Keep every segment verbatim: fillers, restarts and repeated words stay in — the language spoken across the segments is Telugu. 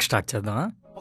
స్టార్ట్ చేద్దామా?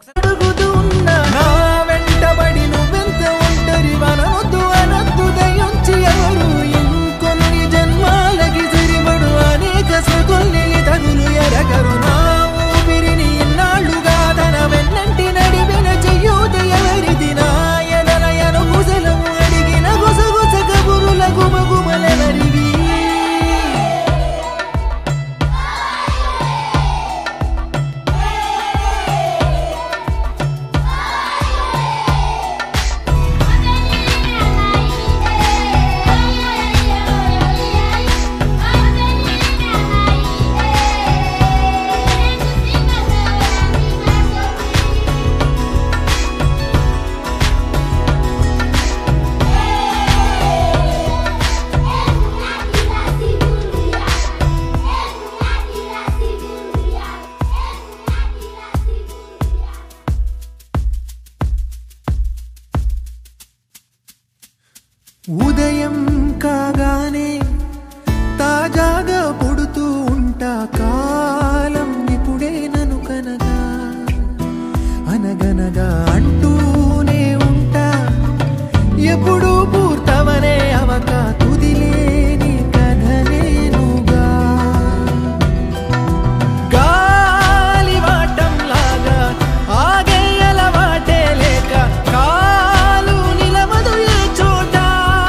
ఉదయం కాగానే తాజాగా పుడుతూ ఉంటా, కాలం ఇప్పుడే నన్ను కనగా అనగనగా అంటూనే ఉంటా, ఎప్పుడు పూర్తవనే అవక తుదిలేని కథనేనుగా. గాలి వాటంలాగా ఆగేయల వాటే లేక కాలు నిలవదు ఏ చోట,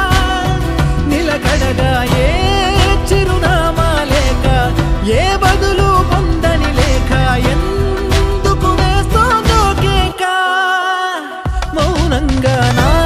నిలకడగా ఏ చిరునామా లేక ఏ బదులు పొందని లేక ఎందుకు వేస్తోందో కేక, మౌనంగా నా